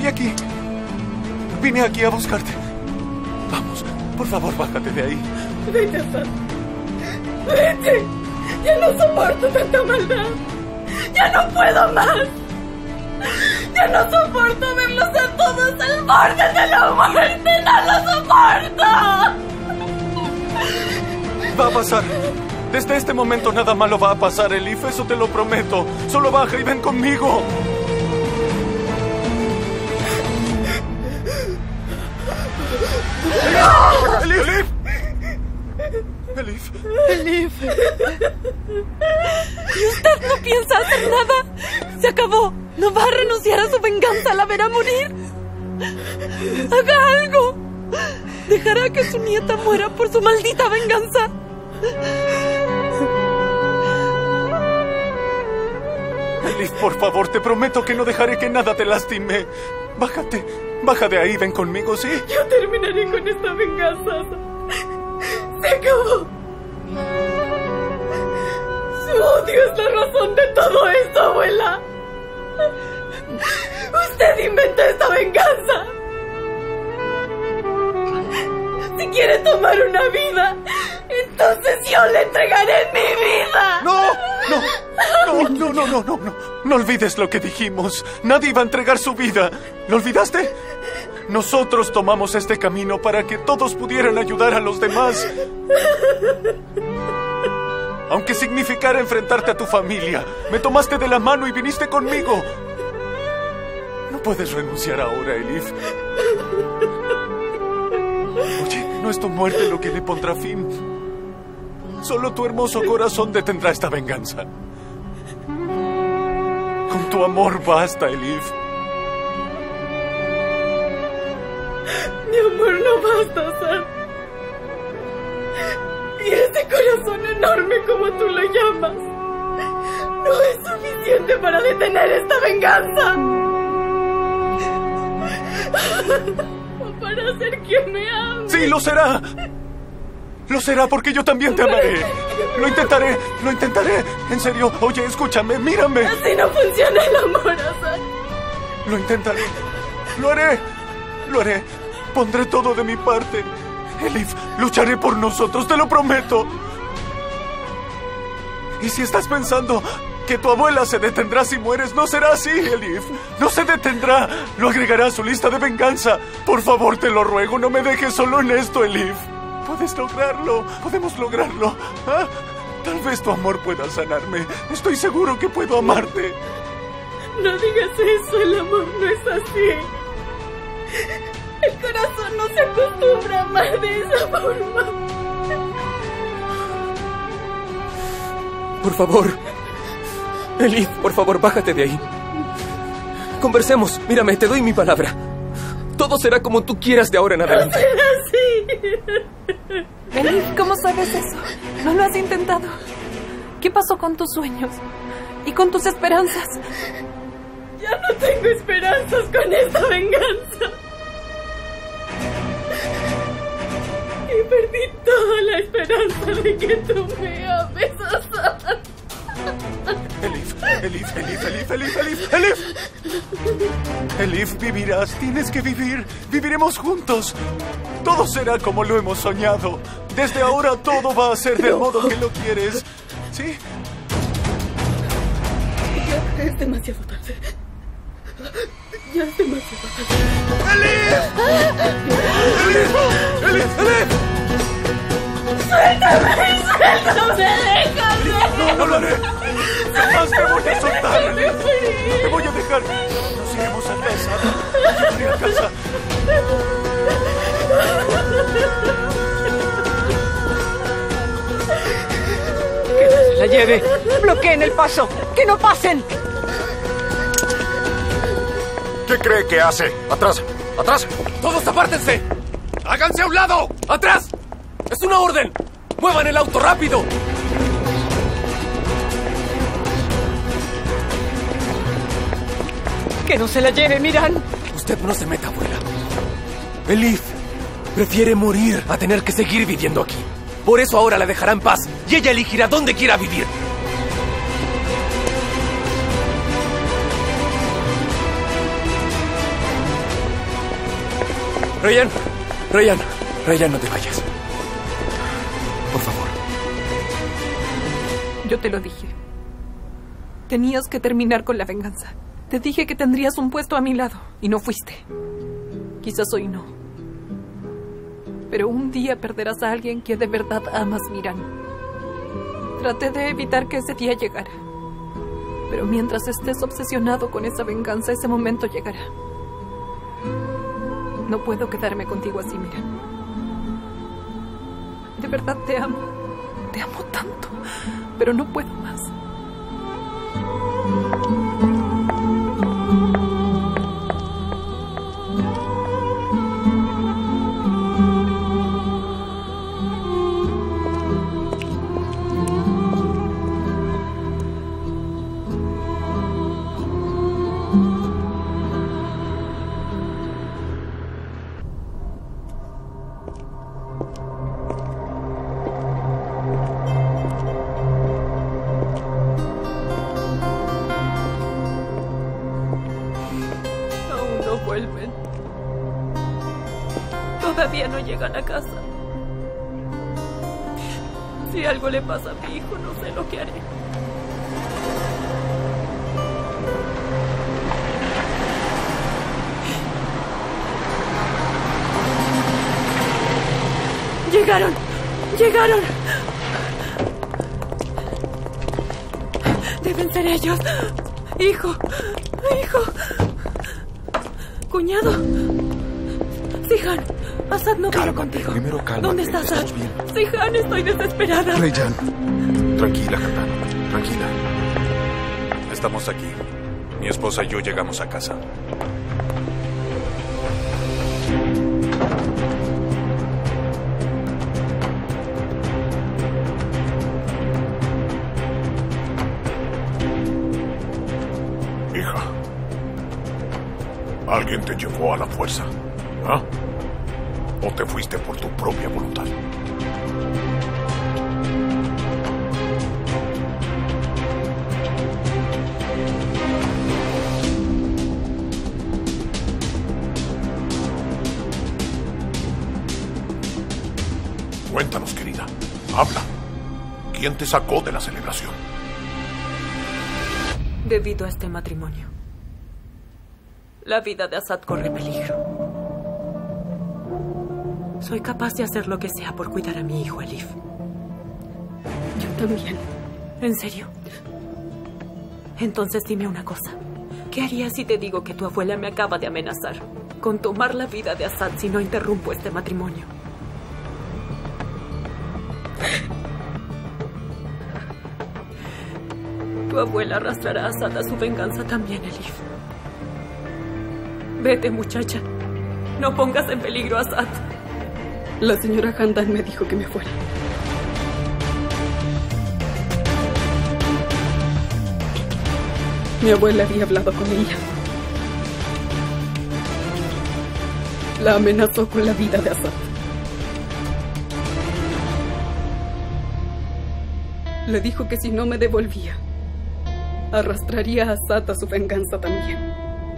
Estoy aquí. Vine aquí a buscarte. Vamos, por favor, bájate de ahí. Vete, Hassan. Vete. Ya no soporto tanta maldad. Ya no puedo más. Ya no soporto verlos a todos al borde de la muerte. ¡No lo soporto! Va a pasar. Desde este momento nada malo va a pasar, Elif. Eso te lo prometo. Solo baja y ven conmigo. ¡Elif! ¡Elif! Elif. ¿Y usted no piensa hacer nada? Se acabó. ¿No va a renunciar a su venganza al la verá morir? ¡Haga algo! ¿Dejará que su nieta muera por su maldita venganza? Elif, por favor, te prometo que no dejaré que nada te lastime. Bájate. Baja de ahí, ven conmigo, ¿sí? Yo terminaré con esta venganza. Se acabó. Su odio es la razón de todo esto, abuela. Usted inventó esta venganza. Si quiere tomar una vida, entonces yo le entregaré mi vida. ¡No! No olvides lo que dijimos. Nadie iba a entregar su vida. ¿Lo olvidaste? Nosotros tomamos este camino para que todos pudieran ayudar a los demás. Aunque significara enfrentarte a tu familia, me tomaste de la mano y viniste conmigo. No puedes renunciar ahora, Elif. Oye, no es tu muerte lo que le pondrá fin. Solo tu hermoso corazón detendrá esta venganza. Con tu amor basta, Elif. Mi amor no basta, Hassan. Y ese corazón enorme como tú lo llamas no es suficiente para detener esta venganza. O para hacer que me ame. ¡Sí, lo será! Lo será porque yo también te amaré. Lo intentaré. En serio, oye, escúchame, mírame. Así no funciona el amor, Hassan. Lo intentaré. Lo haré. Pondré todo de mi parte. Elif, lucharé por nosotros, te lo prometo. Y si estás pensando que tu abuela se detendrá si mueres, no será así, Elif. No se detendrá. Lo agregará a su lista de venganza. Por favor, te lo ruego, no me dejes solo en esto, Elif. Puedes lograrlo. Podemos lograrlo. ¿Ah? Tal vez tu amor pueda sanarme. Estoy seguro que puedo amarte. No digas eso, el amor no es así. El corazón no se acostumbra a amar de esa forma. Por favor. Elif, por favor, bájate de ahí. Conversemos. Mírame, te doy mi palabra. Todo será como tú quieras de ahora en adelante. No será así. Elif, ¿cómo sabes eso? ¿No lo has intentado? ¿Qué pasó con tus sueños? ¿Y con tus esperanzas? Ya no tengo esperanzas con esta venganza. Y perdí toda la esperanza de que tú me ames, Hassan. Elif, vivirás, tienes que vivir. Viviremos juntos. Todo será como lo hemos soñado. Desde ahora todo va a ser del modo que lo quieres. ¿Sí? Ya es demasiado tarde. Ya es demasiado tarde. ¡Elif! ¡Suéltame! ¡Déjame! No lo haré. Jamás te voy a soltar, Elif. No te voy a dejar. Nos iremos a casa. Llegaré a casa. ¡Que no se la lleve! ¡Bloqueen el paso! ¡Que no pasen! ¿Qué cree que hace? ¡Atrás! ¡Atrás! ¡Todos apártense! ¡Háganse a un lado! ¡Atrás! ¡Es una orden! ¡Muevan el auto rápido! ¡Que no se la lleve, Miran! Usted no se meta, abuela. Elif prefiere morir a tener que seguir viviendo aquí. Por eso ahora la dejará en paz y ella elegirá dónde quiera vivir. Ryan, no te vayas. Por favor. Yo te lo dije. Tenías que terminar con la venganza. Te dije que tendrías un puesto a mi lado y no fuiste. Quizás hoy no. Pero un día perderás a alguien que de verdad amas, Miran. Traté de evitar que ese día llegara. Pero mientras estés obsesionado con esa venganza, ese momento llegará. No puedo quedarme contigo así, Miran. De verdad te amo. Te amo tanto. Pero no puedo más. Vuelven. Todavía no llegan a casa. Si algo le pasa a mi hijo, no sé lo que haré. ¡Llegaron! ¡Llegaron! Deben ser ellos. Hijo. Cuñado. Sihan, Assad no vino contigo. Primero cálmate. ¿Dónde está Assad? Sihan, estoy desesperada. Rayyan. Tranquila, Handan. Tranquila. Estamos aquí. Mi esposa y yo llegamos a casa. Hija. ¿Alguien te llevó a la fuerza? ¿Ah? ¿O te fuiste por tu propia voluntad? Cuéntanos, querida. Habla. ¿Quién te sacó de la celebración? Debido a este matrimonio, la vida de Assad corre peligro. Soy capaz de hacer lo que sea por cuidar a mi hijo, Elif. Yo también. ¿En serio? Entonces dime una cosa. ¿Qué harías si te digo que tu abuela me acaba de amenazar con tomar la vida de Assad si no interrumpo este matrimonio? Tu abuela arrastrará a Assad a su venganza también, Elif. Vete, muchacha. No pongas en peligro a Assad. La señora Handan me dijo que me fuera. Mi abuela había hablado con ella. La amenazó con la vida de Assad. Le dijo que si no me devolvía, arrastraría a Assad a su venganza también.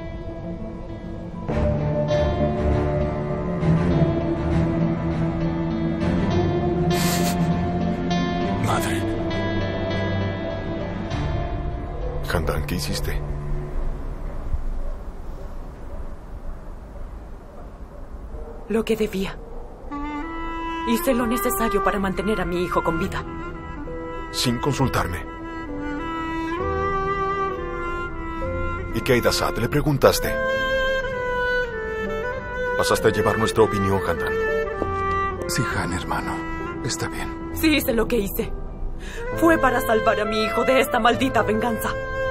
Madre. Handan, ¿qué hiciste? Lo que debía. Hice lo necesario para mantener a mi hijo con vida. Sin consultarme. ¿Y qué hay de Assad? ¿Le preguntaste? Pasaste a llevar nuestra opinión, Handan. Sihan, hermano. Está bien. Sí, hice lo que hice. Fue para salvar a mi hijo de esta maldita venganza.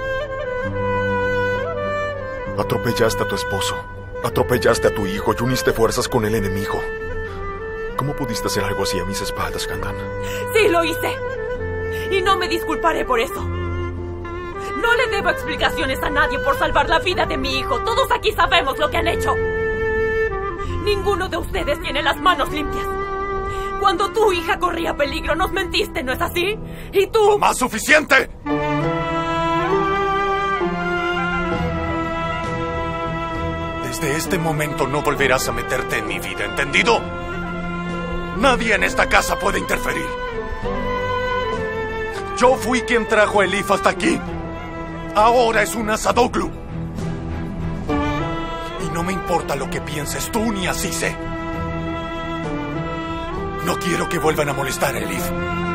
Atropellaste a tu esposo. Atropellaste a tu hijo y uniste fuerzas con el enemigo. ¿Cómo pudiste hacer algo así a mis espaldas, Handan? Sí, lo hice. Y no me disculparé por eso. No le debo explicaciones a nadie por salvar la vida de mi hijo. Todos aquí sabemos lo que han hecho. Ninguno de ustedes tiene las manos limpias. Cuando tu hija corría peligro, nos mentiste, ¿no es así? Y tú... ¡Más suficiente! Desde este momento no volverás a meterte en mi vida, ¿entendido? Nadie en esta casa puede interferir. Yo fui quien trajo a Elif hasta aquí. Ahora es una Sadoglu. Y no me importa lo que pienses tú ni Azize. No quiero que vuelvan a molestar a Elif.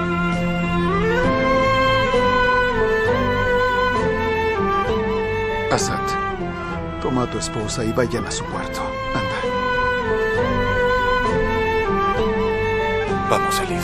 Asad, toma a tu esposa y vayan a su cuarto. Anda. Vamos, Elif.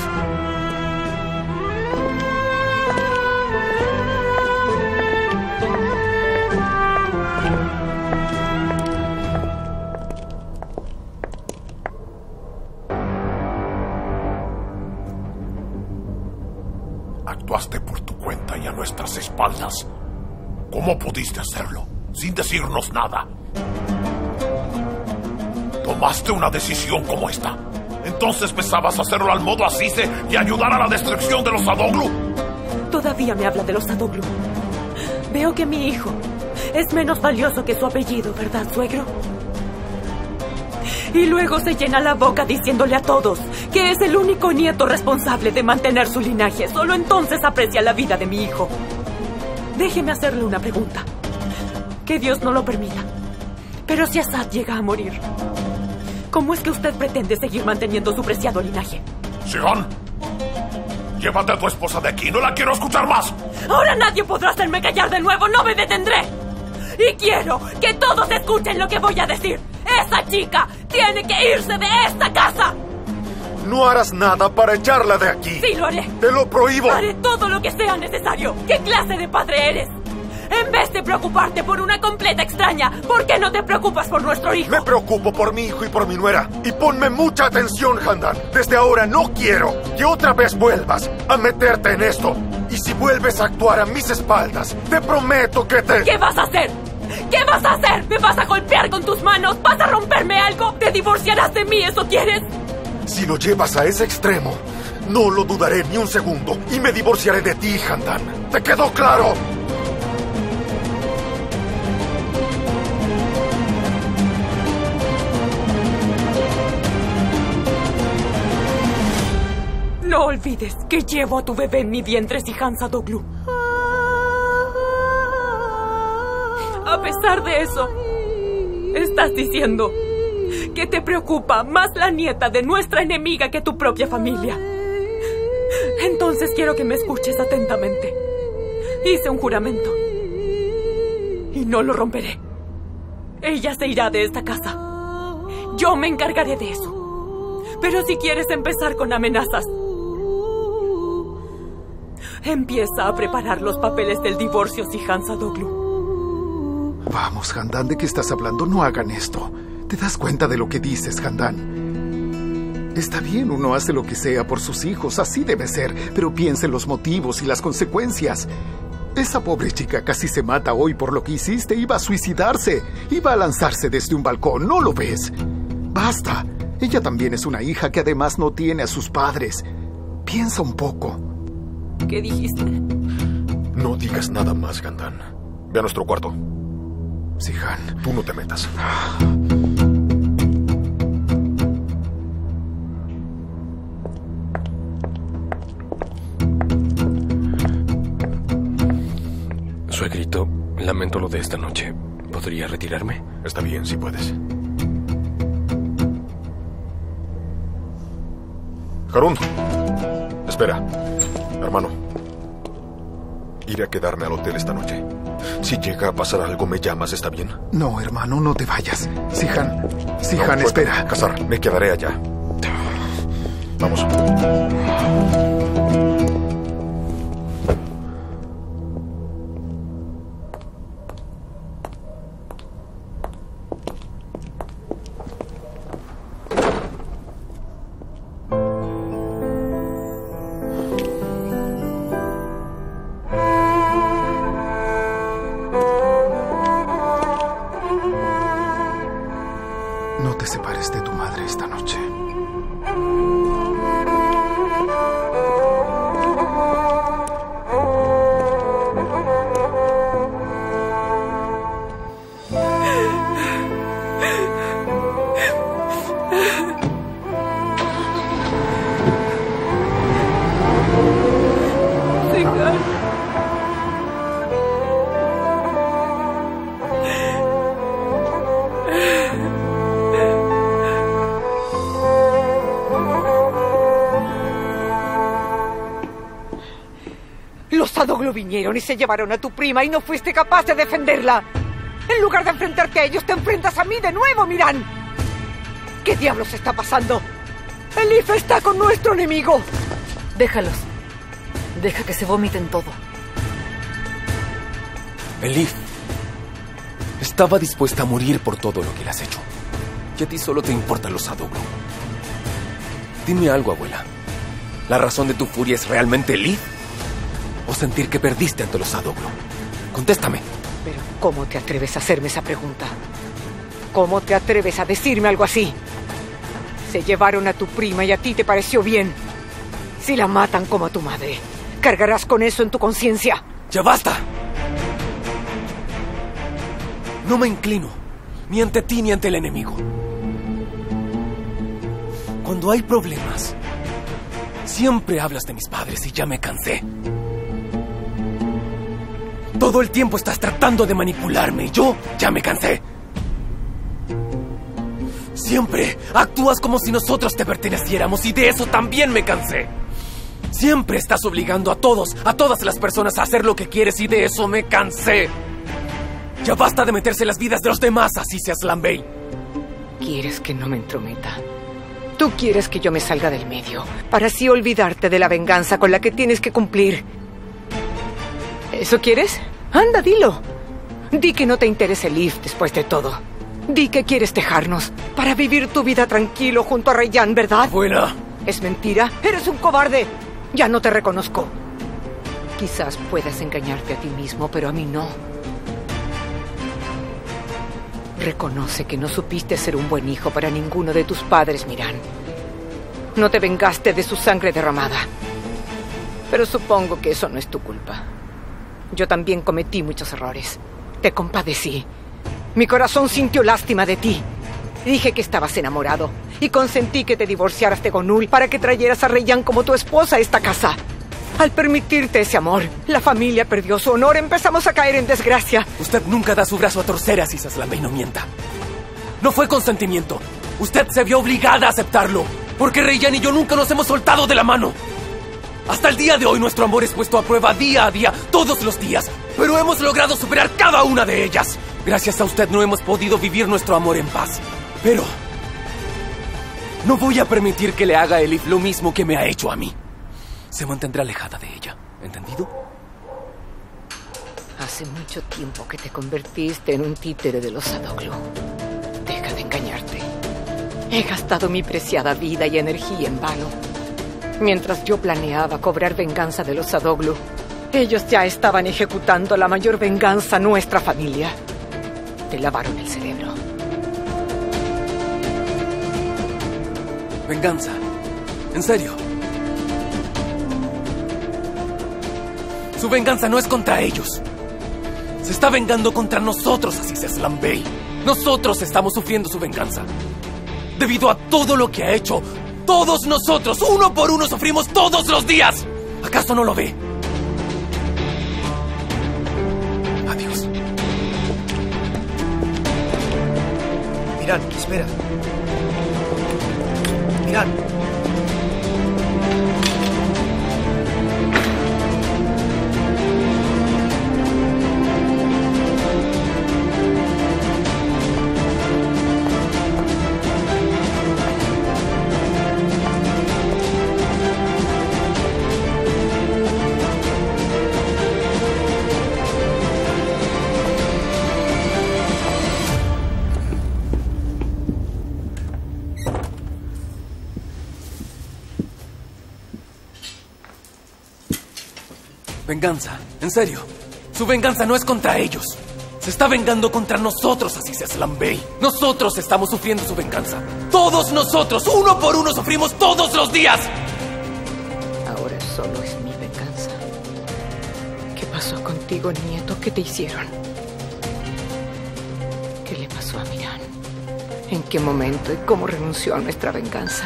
Actuaste por tu cuenta y a nuestras espaldas. ¿Cómo pudiste hacerlo? Sin decirnos nada. Tomaste una decisión como esta. Entonces pensabas hacerlo al modo Azize y ayudar a la destrucción de los Sadoglu. Todavía me habla de los Sadoglu. Veo que mi hijo es menos valioso que su apellido, ¿verdad, suegro? Y luego se llena la boca diciéndole a todos que es el único nieto responsable de mantener su linaje. Solo entonces aprecia la vida de mi hijo. Déjeme hacerle una pregunta. Que Dios no lo permita. Pero si Asad llega a morir, ¿cómo es que usted pretende seguir manteniendo su preciado linaje? Shihan, llévate a tu esposa de aquí. No la quiero escuchar más. Ahora nadie podrá hacerme callar de nuevo. No me detendré. Y quiero que todos escuchen lo que voy a decir. Esa chica tiene que irse de esta casa. No harás nada para echarla de aquí. Sí, lo haré. Te lo prohíbo. Haré todo lo que sea necesario. ¿Qué clase de padre eres? En vez de preocuparte por una completa extraña, ¿por qué no te preocupas por nuestro hijo? Me preocupo por mi hijo y por mi nuera. Y ponme mucha atención, Handan. Desde ahora no quiero que otra vez vuelvas a meterte en esto. Y si vuelves a actuar a mis espaldas, te prometo que te... ¿Qué vas a hacer? ¿Qué vas a hacer? ¿Me vas a golpear con tus manos? ¿Vas a romperme algo? ¿Te divorciarás de mí? ¿Eso quieres? Si lo llevas a ese extremo, no lo dudaré ni un segundo y me divorciaré de ti, Handan. ¿Te quedó claro? No olvides que llevo a tu bebé en mi vientre, Zihan Sadoglu. A pesar de eso, estás diciendo que te preocupa más la nieta de nuestra enemiga que tu propia familia. Entonces quiero que me escuches atentamente. Hice un juramento y no lo romperé. Ella se irá de esta casa. Yo me encargaré de eso. Pero si quieres empezar con amenazas, empieza a preparar los papeles del divorcio, Zihan Sadoglu. Vamos, Handan, ¿de qué estás hablando? No hagan esto. ¿Te das cuenta de lo que dices, Handan? Está bien, uno hace lo que sea por sus hijos, así debe ser, pero piensa en los motivos y las consecuencias. Esa pobre chica casi se mata hoy por lo que hiciste. Iba a suicidarse, iba a lanzarse desde un balcón, ¿no lo ves? Basta. Ella también es una hija que además no tiene a sus padres. Piensa un poco. ¿Qué dijiste? No digas nada más, Handan. Ve a nuestro cuarto. Zihan. Tú no te metas. Suegrito, lamento lo de esta noche. ¿Podría retirarme? Está bien, si puedes. Harun, espera. Hermano, iré a quedarme al hotel esta noche. Si llega a pasar algo, me llamas, ¿está bien? No, hermano, no te vayas. Zihan, No, espera. Casar, me quedaré allá. Vamos. No te separes de tu madre esta noche. Los Sadoglu vinieron y se llevaron a tu prima y no fuiste capaz de defenderla. En lugar de enfrentarte a ellos, te enfrentas a mí de nuevo, Miran. ¿Qué diablos está pasando? Elif está con nuestro enemigo. Déjalos. Deja que se vomiten todo. Elif estaba dispuesta a morir por todo lo que le has hecho. Y a ti solo te importan los Sadoglu. Dime algo, abuela. ¿La razón de tu furia es realmente Elif? ¿O sentir que perdiste ante los Sadoglu? Contéstame. Pero ¿cómo te atreves a hacerme esa pregunta? ¿Cómo te atreves a decirme algo así? Se llevaron a tu prima y a ti te pareció bien. Si la matan como a tu madre, cargarás con eso en tu conciencia. ¡Ya basta! No me inclino, ni ante ti ni ante el enemigo. Cuando hay problemas, siempre hablas de mis padres y ya me cansé. Todo el tiempo estás tratando de manipularme y yo ya me cansé. Siempre actúas como si nosotros te perteneciéramos y de eso también me cansé. Siempre estás obligando a todas las personas a hacer lo que quieres y de eso me cansé. Ya basta de meterse en las vidas de los demás, así seas Lambey. ¿Quieres que no me entrometa? Tú quieres que yo me salga del medio, para así olvidarte de la venganza con la que tienes que cumplir. ¿Eso quieres? Anda, dilo. Di que no te interesa Elif después de todo. Di que quieres dejarnos para vivir tu vida tranquilo junto a Rayyan, ¿verdad? Abuela. ¿Es mentira? ¡Eres un cobarde! Ya no te reconozco. Quizás puedas engañarte a ti mismo, pero a mí no. Reconoce que no supiste ser un buen hijo para ninguno de tus padres, Miran. No te vengaste de su sangre derramada. Pero supongo que eso no es tu culpa. Yo también cometí muchos errores. Te compadecí. Mi corazón sintió lástima de ti. Dije que estabas enamorado y consentí que te divorciaras de Gonul para que trajeras a Rayyan como tu esposa a esta casa. Al permitirte ese amor, la familia perdió su honor. Empezamos a caer en desgracia. Usted nunca da su brazo a torcer, así Lambey, no mienta. No fue consentimiento. Usted se vio obligada a aceptarlo, porque Rayyan y yo nunca nos hemos soltado de la mano. Hasta el día de hoy nuestro amor es puesto a prueba día a día, todos los días. Pero hemos logrado superar cada una de ellas. Gracias a usted no hemos podido vivir nuestro amor en paz. Pero no voy a permitir que le haga a Elif lo mismo que me ha hecho a mí. Se mantendrá alejada de ella, ¿entendido? Hace mucho tiempo que te convertiste en un títere de los Sadoglu. Deja de engañarte. He gastado mi preciada vida y energía en vano. Mientras yo planeaba cobrar venganza de los Sadoglu, ellos ya estaban ejecutando la mayor venganza a nuestra familia. Te lavaron el cerebro. Venganza. ¿En serio? Su venganza no es contra ellos. Se está vengando contra nosotros, así es Lambey. Nosotros estamos sufriendo su venganza. Debido a todo lo que ha hecho, todos nosotros, uno por uno, sufrimos todos los días. ¿Acaso no lo ve? Adiós. Miran, espera. Miran. Venganza, en serio. Su venganza no es contra ellos. Se está vengando contra nosotros, así es Lambey. Nosotros estamos sufriendo su venganza. Todos nosotros, uno por uno, sufrimos todos los días. Ahora solo es mi venganza. ¿Qué pasó contigo, nieto? ¿Qué te hicieron? ¿Qué le pasó a Miran? ¿En qué momento y cómo renunció a nuestra venganza?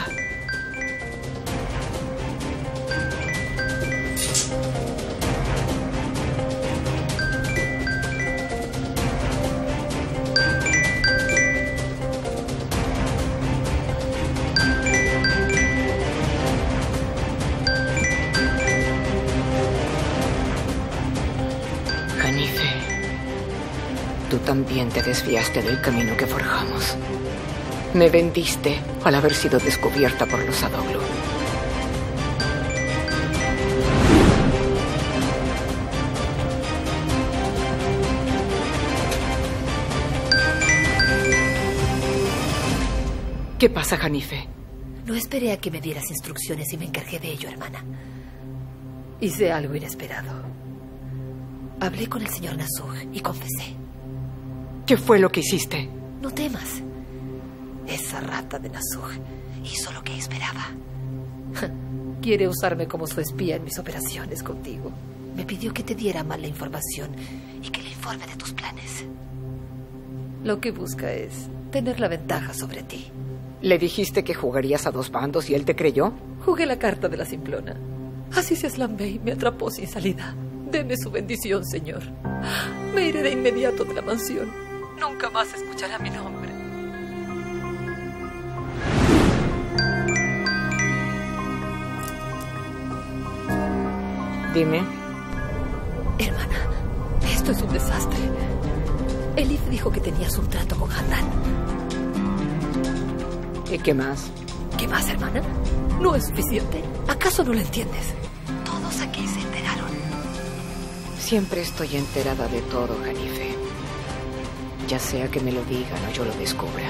Tú también te desviaste del camino que forjamos. Me vendiste al haber sido descubierta por los Adoglu. ¿Qué pasa, Hanife? No esperé a que me dieras instrucciones y me encargué de ello, hermana. Hice algo inesperado. Hablé con el señor Nasuh y confesé. ¿Qué fue lo que hiciste? No temas. Esa rata de Nasuh hizo lo que esperaba. Quiere usarme como su espía en mis operaciones contigo. Me pidió que te diera mal la información y que le informe de tus planes. Lo que busca es tener la ventaja sobre ti. ¿Le dijiste que jugarías a dos bandos y él te creyó? Jugué la carta de la simplona. Así se Aslan Bey me atrapó sin salida. Deme su bendición, señor. Me iré de inmediato de la mansión. Nunca más escuchará mi nombre. Dime. Hermana, esto es un desastre. Elif dijo que tenías un trato con Handan. ¿Y qué más? ¿Qué más, hermana? ¿No es suficiente? ¿Acaso no lo entiendes? Todos aquí se enteraron. Siempre estoy enterada de todo, Hanife. Ya sea que me lo digan o yo lo descubra.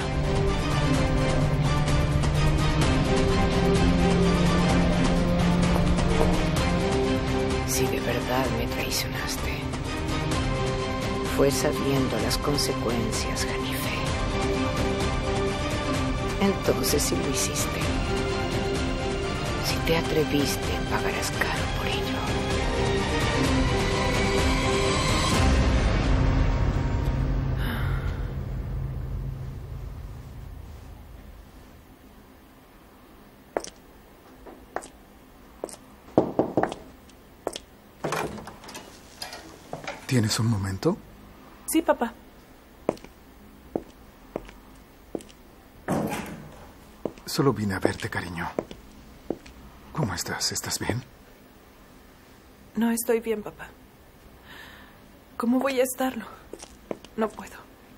Si de verdad me traicionaste, fue sabiendo las consecuencias, Hanife. Entonces, si lo hiciste, si te atreviste, pagarás caro por ello. ¿Tienes un momento? Sí, papá. Solo vine a verte, cariño. ¿Cómo estás? ¿Estás bien? No estoy bien, papá. ¿Cómo voy a estarlo? No puedo.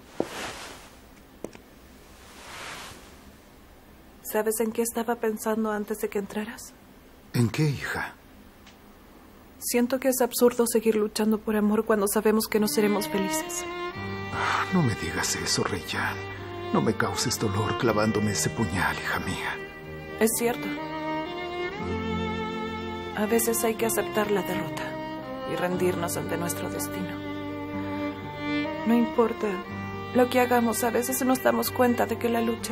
¿Sabes en qué estaba pensando antes de que entraras? ¿En qué, hija? Siento que es absurdo seguir luchando por amor cuando sabemos que no seremos felices. No me digas eso, Reyyan. No me causes dolor clavándome ese puñal, hija mía. Es cierto. A veces hay que aceptar la derrota y rendirnos ante nuestro destino. No importa lo que hagamos, a veces nos damos cuenta de que la lucha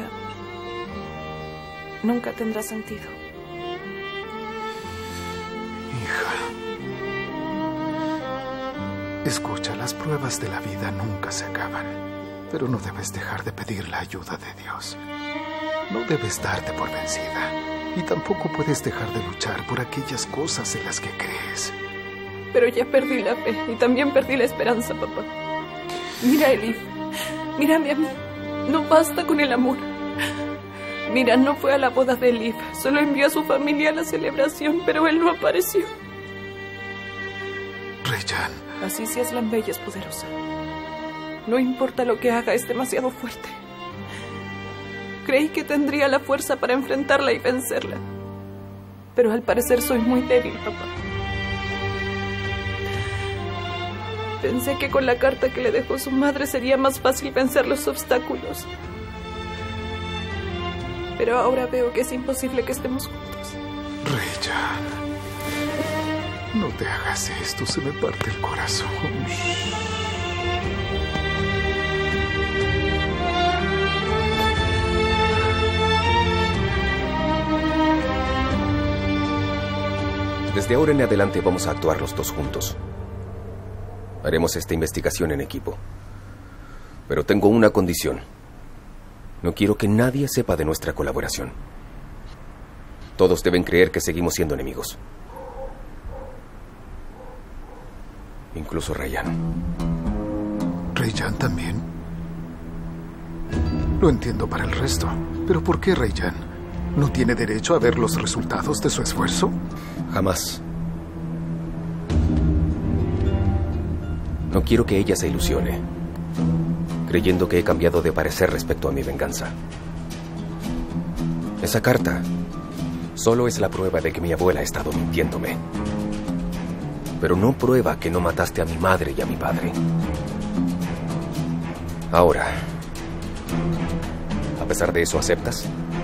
nunca tendrá sentido. Hija, escucha, las pruebas de la vida nunca se acaban. Pero no debes dejar de pedir la ayuda de Dios. No debes darte por vencida. Y tampoco puedes dejar de luchar por aquellas cosas en las que crees. Pero ya perdí la fe y también perdí la esperanza, papá. Mira, Elif. Mírame a mí. No basta con el amor. Mira, no fue a la boda de Elif. Solo envió a su familia a la celebración, pero él no apareció. Reyyan. Así si Aslan Bey es poderosa. No importa lo que haga, es demasiado fuerte. Creí que tendría la fuerza para enfrentarla y vencerla. Pero al parecer soy muy débil, papá. Pensé que con la carta que le dejó su madre sería más fácil vencer los obstáculos. Pero ahora veo que es imposible que estemos juntos. Reyyan, no te hagas esto, se me parte el corazón. Desde ahora en adelante vamos a actuar los dos juntos. Haremos esta investigación en equipo. Pero tengo una condición. No quiero que nadie sepa de nuestra colaboración. Todos deben creer que seguimos siendo enemigos. Incluso Reyyan. ¿Reyyan también? Lo entiendo para el resto. ¿Pero por qué Reyyan? ¿No tiene derecho a ver los resultados de su esfuerzo? Jamás. No quiero que ella se ilusione. creyendo que he cambiado de parecer respecto a mi venganza. Esa carta solo es la prueba de que mi abuela ha estado mintiéndome. Pero no prueba que no mataste a mi madre y a mi padre. Ahora, a pesar de eso, ¿aceptas?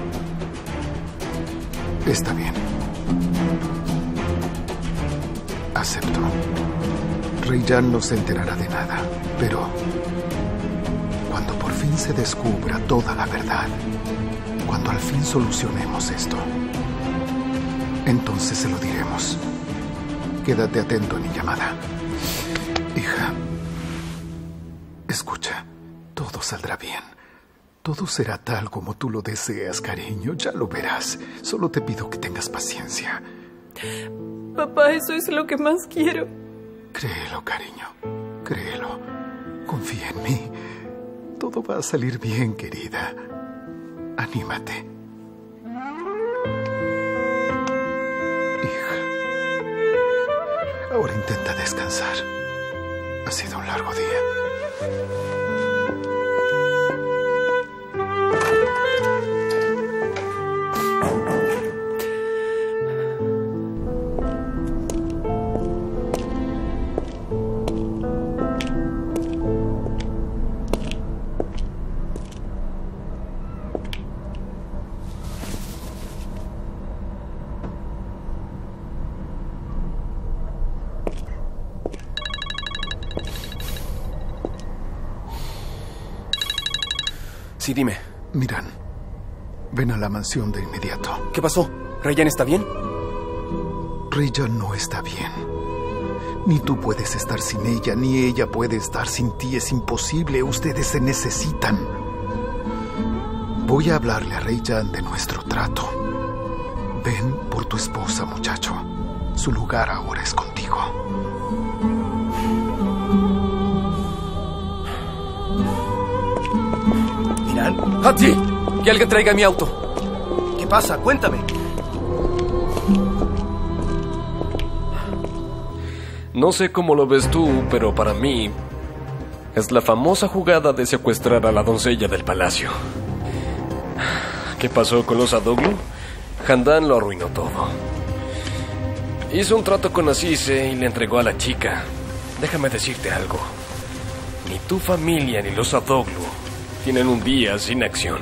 Está bien. Acepto. Reyyan no se enterará de nada, pero cuando por fin se descubra toda la verdad, cuando al fin solucionemos esto, entonces se lo diremos. Quédate atento a mi llamada. Hija, escucha, todo saldrá bien. Todo será tal como tú lo deseas, cariño. Ya lo verás. Solo te pido que tengas paciencia. Papá, eso es lo que más quiero. Créelo, cariño. Créelo. Confía en mí. Todo va a salir bien, querida. Anímate. Hija. Ahora intenta descansar. Ha sido un largo día. Sí, dime. Miran, ven a la mansión de inmediato. ¿Qué pasó? ¿Reyyan está bien? Reyyan no está bien. Ni tú puedes estar sin ella, ni ella puede estar sin ti. Es imposible. Ustedes se necesitan. Voy a hablarle a Reyyan de nuestro trato. Ven por tu esposa, muchacho. Su lugar ahora es contigo. ¿Miran? ¡Hatzi! ¡Que alguien traiga mi auto! ¿Qué pasa? Cuéntame. No sé cómo lo ves tú, pero para mí es la famosa jugada de secuestrar a la doncella del palacio. ¿Qué pasó con los Adoglu? Handan lo arruinó todo. Hizo un trato con Azize y le entregó a la chica. Déjame decirte algo. Ni tu familia ni los Adoglu tienen un día sin acción.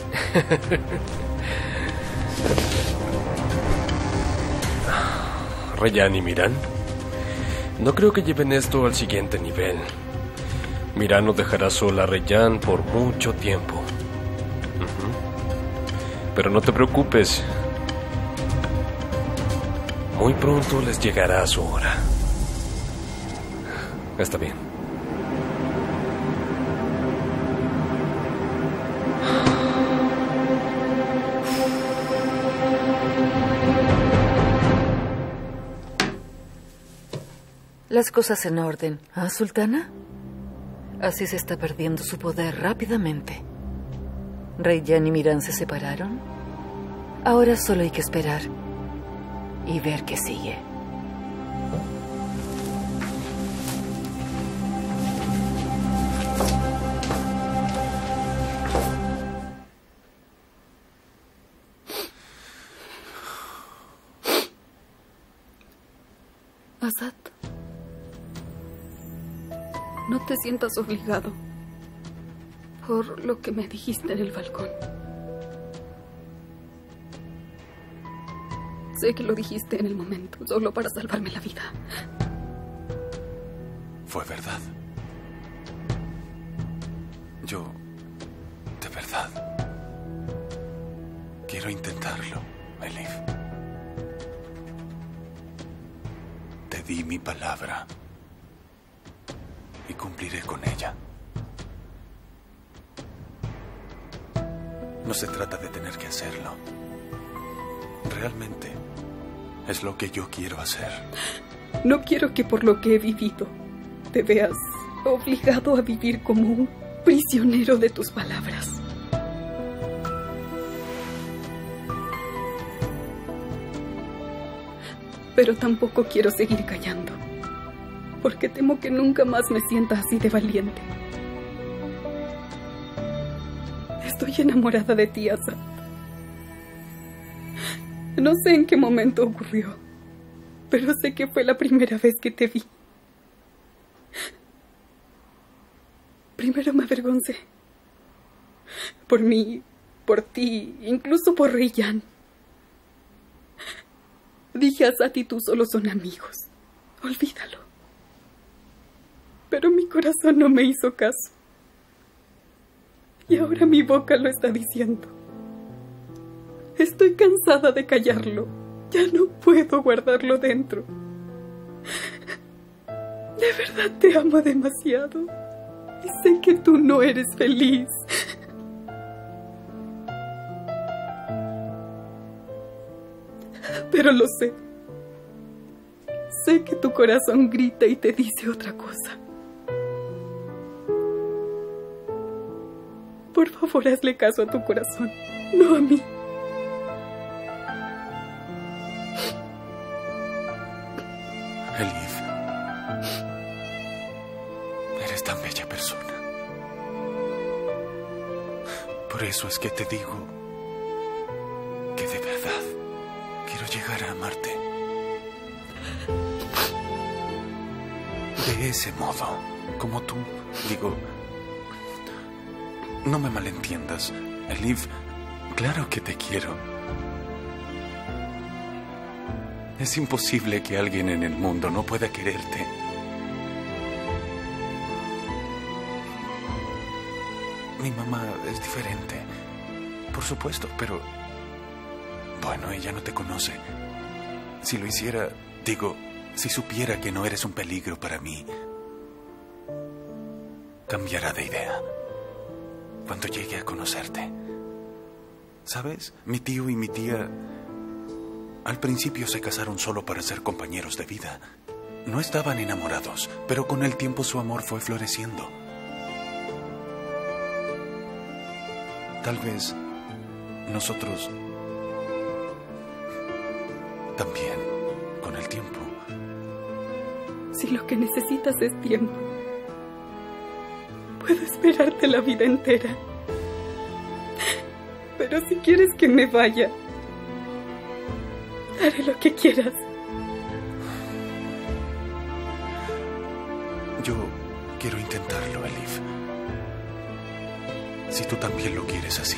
Reyyan y Miran, no creo que lleven esto al siguiente nivel. Miran no dejará sola a Reyyan por mucho tiempo. Pero no te preocupes. Muy pronto les llegará su hora. Está bien. Las cosas en orden, ¿ah, Sultana? Así se está perdiendo su poder rápidamente. Reyyan y Miran se separaron. Ahora solo hay que esperar y ver qué sigue. Azad, no te sientas obligado por lo que me dijiste en el balcón. Sé que lo dijiste en el momento, solo para salvarme la vida. Fue verdad. Yo, de verdad, quiero intentarlo, Elif. Te di mi palabra y cumpliré con ella. No se trata de tener que hacerlo. Realmente es lo que yo quiero hacer. No quiero que por lo que he vivido te veas obligado a vivir como un prisionero de tus palabras. Pero tampoco quiero seguir callando, porque temo que nunca más me sienta así de valiente. Estoy enamorada de ti, Azat. No sé en qué momento ocurrió, pero sé que fue la primera vez que te vi. Primero me avergoncé. Por mí, por ti, incluso por Reyyan. Dije, Azat y tú solo son amigos. Olvídalo. Pero mi corazón no me hizo caso. Y ahora mi boca lo está diciendo. Estoy cansada de callarlo. Ya no puedo guardarlo dentro. De verdad te amo demasiado. Y sé que tú no eres feliz. Pero lo sé. Sé que tu corazón grita y te dice otra cosa. Por favor, hazle caso a tu corazón, no a mí. Elif, eres tan bella persona. Por eso es que te digo que de verdad quiero llegar a amarte. De ese modo, como tú, digo, no me malentiendas, Elif, claro que te quiero. Es imposible que alguien en el mundo no pueda quererte. Mi mamá es diferente, por supuesto, pero... Bueno, ella no te conoce. Si lo hiciera, digo, si supiera que no eres un peligro para mí, cambiará de idea cuando llegue a conocerte. ¿Sabes? Mi tío y mi tía al principio se casaron solo para ser compañeros de vida. No estaban enamorados, pero con el tiempo su amor fue floreciendo. Tal vez nosotros también, con el tiempo. Si lo que necesitas es tiempo, puedo esperarte la vida entera. Pero si quieres que me vaya, haré lo que quieras. Yo quiero intentarlo, Elif. Si tú también lo quieres así.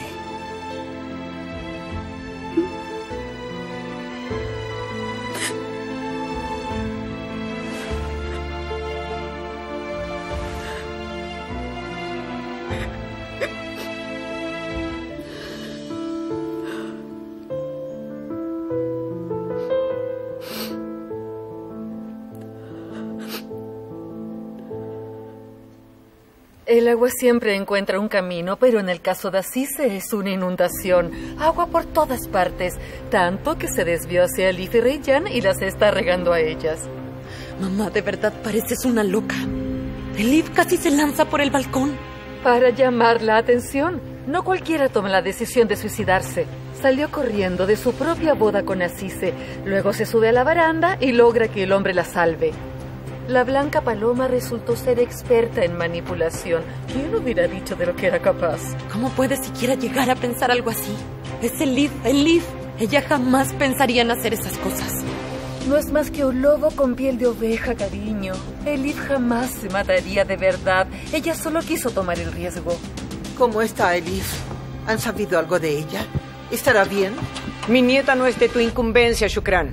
El agua siempre encuentra un camino, pero en el caso de Azize es una inundación. Agua por todas partes, tanto que se desvió hacia Elif y Reyyan y las está regando a ellas. Mamá, de verdad pareces una loca. Elif casi se lanza por el balcón. Para llamar la atención. No cualquiera toma la decisión de suicidarse. Salió corriendo de su propia boda con Azize. Luego se sube a la baranda y logra que el hombre la salve. La Blanca Paloma resultó ser experta en manipulación. ¿Quién hubiera dicho de lo que era capaz? ¿Cómo puede siquiera llegar a pensar algo así? Es Elif. Ella jamás pensaría en hacer esas cosas. No es más que un lobo con piel de oveja, cariño. Elif jamás se mataría de verdad. Ella solo quiso tomar el riesgo. ¿Cómo está Elif? ¿Han sabido algo de ella? ¿Estará bien? Mi nieta no es de tu incumbencia, Shukran.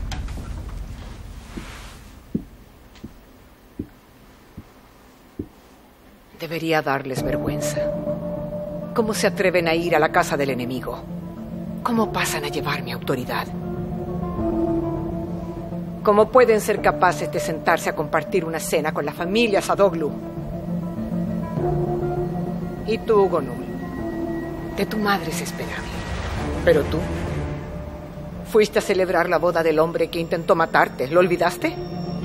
Debería darles vergüenza. ¿Cómo se atreven a ir a la casa del enemigo? ¿Cómo pasan a llevar mi autoridad? ¿Cómo pueden ser capaces de sentarse a compartir una cena con la familia Sadoglu? Y tú, Gonul, de tu madre es esperable. Pero tú, fuiste a celebrar la boda del hombre que intentó matarte. ¿Lo olvidaste?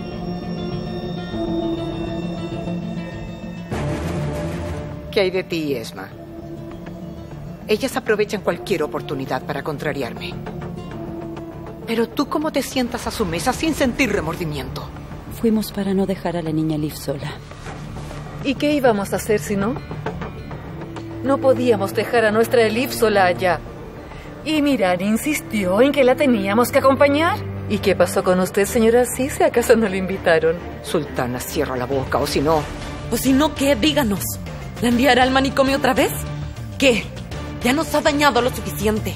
¿Qué hay de ti, Esma? Ellas aprovechan cualquier oportunidad para contrariarme. Pero tú, ¿cómo te sientas a su mesa sin sentir remordimiento? Fuimos para no dejar a la niña Elif sola. ¿Y qué íbamos a hacer si no? No podíamos dejar a nuestra Elif sola allá. Y Miran insistió en que la teníamos que acompañar. ¿Y qué pasó con usted, señora Aziz? ¿Acaso no le invitaron? Sultana, cierra la boca, o si no... ¿O si no qué? Díganos. ¿La enviará al manicomio otra vez? ¿Qué? Ya nos ha dañado lo suficiente.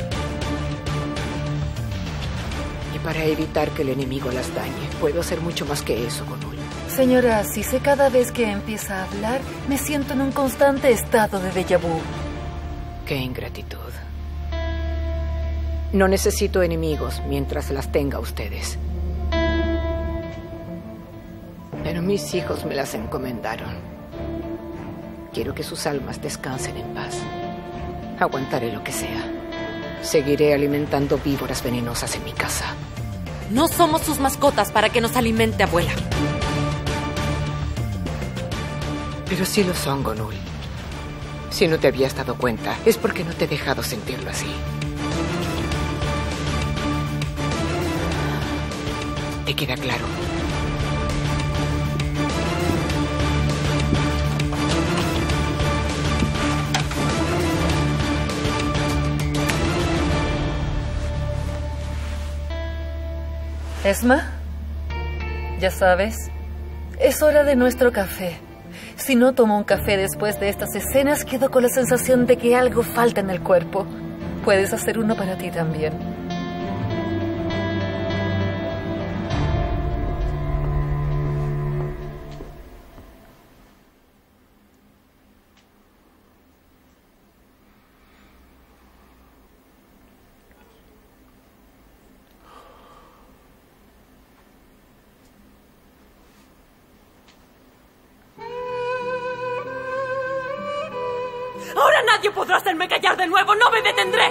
Y para evitar que el enemigo las dañe, puedo hacer mucho más que eso, Gonul. Señora Aziz, cada vez que empieza a hablar, me siento en un constante estado de déjà vu. ¡Qué ingratitud! No necesito enemigos mientras las tenga ustedes. Pero mis hijos me las encomendaron. Quiero que sus almas descansen en paz. Aguantaré lo que sea. Seguiré alimentando víboras venenosas en mi casa. No somos sus mascotas para que nos alimente, abuela. Pero sí lo son, Gonul. Si no te habías dado cuenta, es porque no te he dejado sentirlo así. ¿Te queda claro? Esma, ya sabes, es hora de nuestro café. Si no tomo un café después de estas escenas, quedo con la sensación de que algo falta en el cuerpo. Puedes hacer uno para ti también. Ahora nadie podrá hacerme callar de nuevo, no me detendré.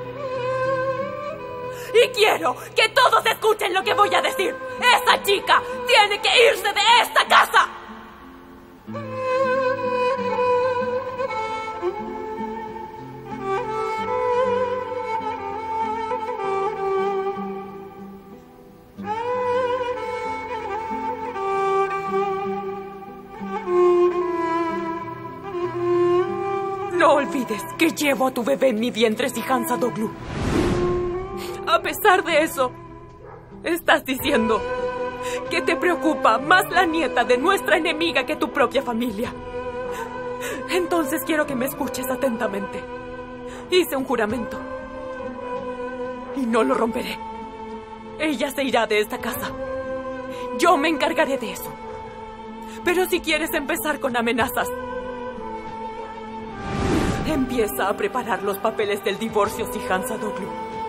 Y quiero que todos escuchen lo que voy a decir. Esa chica tiene que irse de esta casa. No olvides que llevo a tu bebé en mi vientre, Sihan Sadoglu. A pesar de eso, estás diciendo que te preocupa más la nieta de nuestra enemiga que tu propia familia. Entonces quiero que me escuches atentamente. Hice un juramento y no lo romperé. Ella se irá de esta casa. Yo me encargaré de eso. Pero si quieres empezar con amenazas, empieza a preparar los papeles del divorcio, Sihan Sadoglu.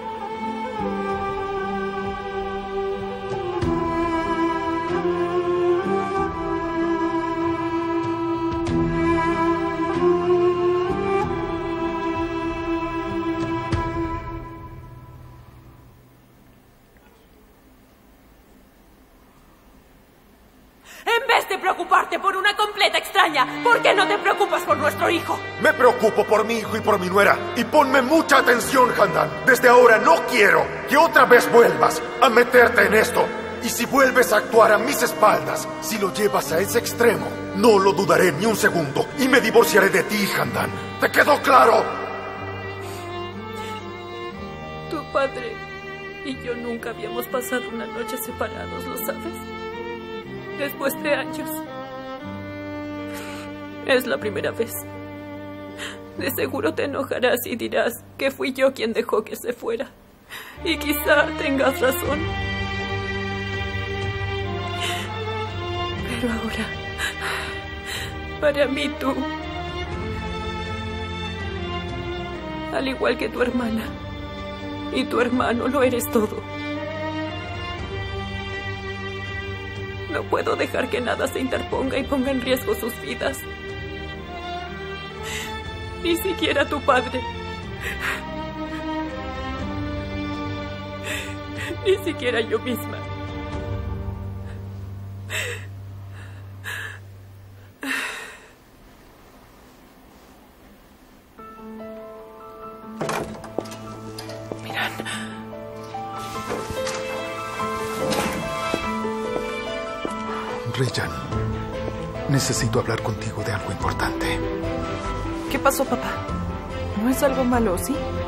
En vez de preocuparte por una completa extraña, ¿por qué no te preocupas por nuestro hijo? Me preocupo por mi hijo y por mi nuera. Y ponme mucha atención, Handan. Desde ahora no quiero que otra vez vuelvas a meterte en esto. Y si vuelves a actuar a mis espaldas, si lo llevas a ese extremo, no lo dudaré ni un segundo y me divorciaré de ti, Handan. ¿Te quedó claro? Tu padre y yo nunca habíamos pasado una noche separados, ¿lo sabes? Después de años. Es la primera vez. De seguro te enojarás y dirás que fui yo quien dejó que se fuera. Y quizá tengas razón. Pero ahora, para mí tú, al igual que tu hermana y tu hermano, lo eres todo. No puedo dejar que nada se interponga y ponga en riesgo sus vidas. Ni siquiera tu padre. Ni siquiera yo misma. Miran. Reyyan, necesito hablar contigo de algo importante. ¿Qué pasó, papá? ¿No es algo malo, sí?